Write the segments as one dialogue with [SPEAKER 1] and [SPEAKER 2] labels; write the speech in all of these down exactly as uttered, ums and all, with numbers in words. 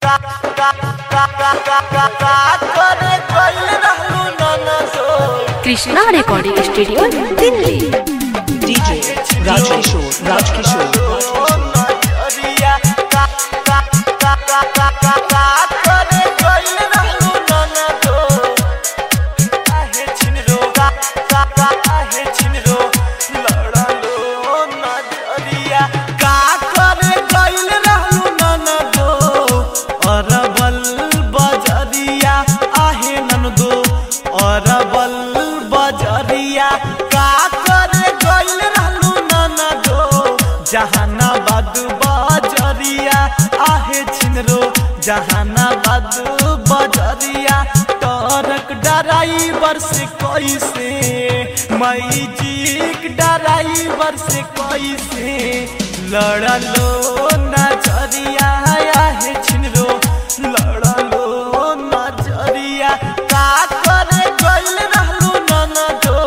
[SPEAKER 1] Krishna recording studio Delhi.
[SPEAKER 2] DJ Rajkishor Rajkishor
[SPEAKER 3] Jehanabad बजरिया आहे छिनरो जहानाबाद बजरिया ट्रक ड्राइवर से कैसे मैजिक ड्राइवर से कैसे लड़लो नजरिया आहे छिनरो लड़लो नजरिया का करे गइल रहलू ननदो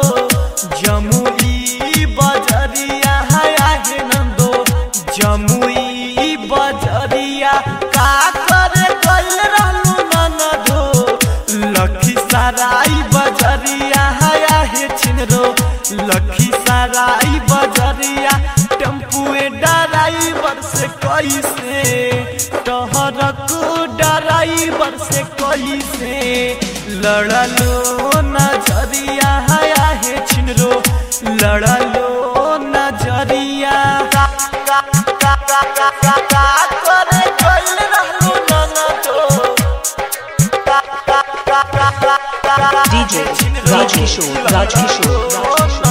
[SPEAKER 3] जमुई बजरिया आहे नंदो जमुई बजरिया का करे गइल रहलू ननदो लखीसराय बजरिया आहे छिनरो लखीसराय बजरिया टेम्पुए ड्राइवर से कैसे टहरक ड्राइवर से कैसे लड़लो नजरिया आहे छिनरो लड़लो नजरिया करे गइल रहलू ननदो
[SPEAKER 2] डीजे राजकिशोर राजकिशोर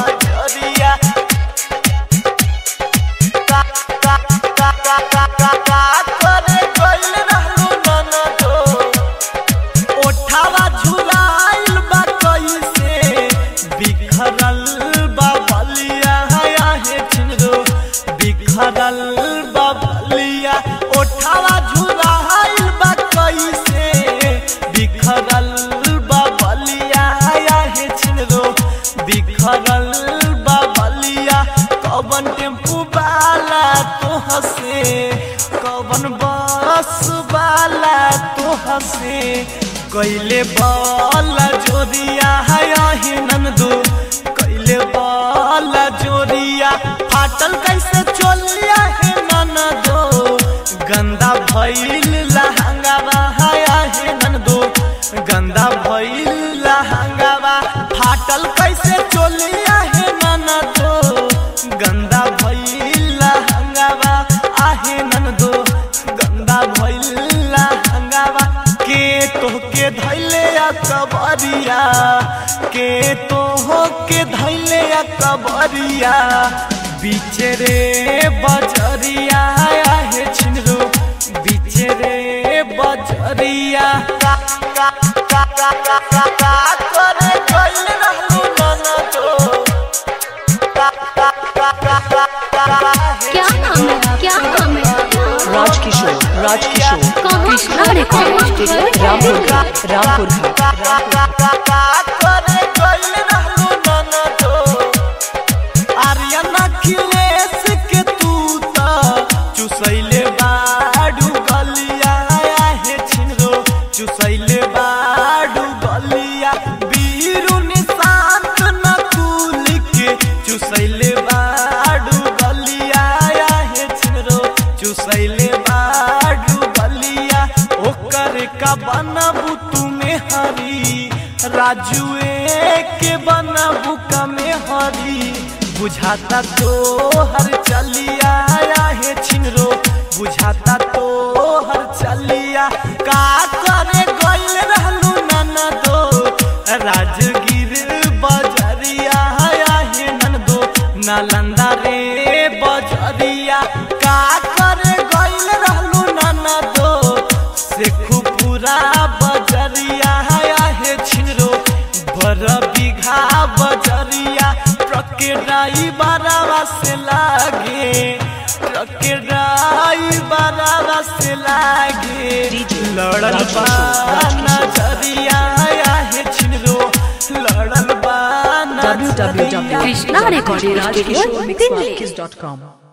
[SPEAKER 3] बबलिया ओठावा झुराइल बा कैसे बिखरल बबलिया आहे छिनरो बिखरल बबलिया कवन टेम्पू वाला तो हसे कवन बस वाला तो हसे कैले बल जोरिया आहे ननदो कैले बल जोरिया फाटल कैसे चोलिया है ननदो गंदा भइल लहंगावा है ननदो गंदा भइल लहंगावा फाटल कैसे चोलिया है ननदो गंदा भइल लहंगावा आहे ननदो गंदा भइल लहंगावा के तोहके धैले कबरिया के तोह के धैले कबरिया बीचे रे बजरिया आहे छिनरो बीचे रे बजरिया करे गइल रहलू ननदो
[SPEAKER 1] क्या नाम है क्या नाम है
[SPEAKER 2] राजकिशोर राजकिशोर
[SPEAKER 1] कृष्णा रिकॉर्डिंग स्टूडियो
[SPEAKER 2] रामपुर रामपुर
[SPEAKER 3] करे गइल रहलू ननदो आर्यना खिलेश के तू त चुसैले बाडू गलिया आहे छिनरो चुसैले बाडू गलिया बीरू निशांत नकुल के चुसैले बाडू गलिया आहे छिनरो चुसैले बाडू गलिया ओकर का बनबू तुमे हरी राजुए के बनबू का में हरी बुझाता तो हर चलिया है छिनरो बुझाता तो हर चलिया का करे गइल रहलू ननदो राजगीर बजरिया है ननदो नालंदा रे बजरिया का करे गइल रहलू ननदो शेखुपुरा बजरिया है छिनरो भर बीघा बजरिया ट्रक ड्राइवर से लागे ट्रक ड्राइवर से लागे लड़ल बा नजरिया आहे छिनरो लड़ल बा
[SPEAKER 2] W W W
[SPEAKER 1] Krishna recording studio Delhi
[SPEAKER 2] dot com